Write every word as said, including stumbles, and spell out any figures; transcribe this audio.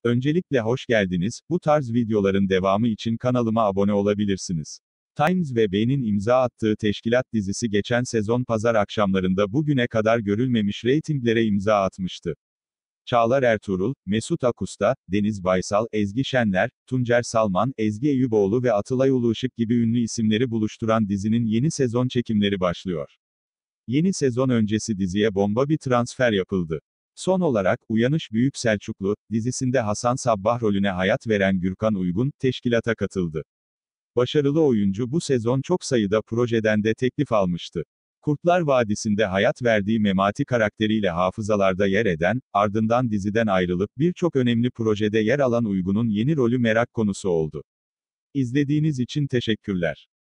Öncelikle hoş geldiniz, bu tarz videoların devamı için kanalıma abone olabilirsiniz. Times ve B'nin imza attığı Teşkilat dizisi geçen sezon pazar akşamlarında bugüne kadar görülmemiş reytinglere imza atmıştı. Çağlar Ertuğrul, Mesut Akusta, Deniz Baysal, Ezgi Şenler, Tuncer Salman, Ezgi Eyüboğlu ve Atılay Uluışık gibi ünlü isimleri buluşturan dizinin yeni sezon çekimleri başlıyor. Yeni sezon öncesi diziye bomba bir transfer yapıldı. Son olarak, Uyanış Büyük Selçuklu, dizisinde Hasan Sabbah rolüne hayat veren Gürkan Uygun, teşkilata katıldı. Başarılı oyuncu bu sezon çok sayıda projeden de teklif almıştı. Kurtlar Vadisi'nde hayat verdiği Memati karakteriyle hafızalarda yer eden, ardından diziden ayrılıp birçok önemli projede yer alan Uygun'un yeni rolü merak konusu oldu. İzlediğiniz için teşekkürler.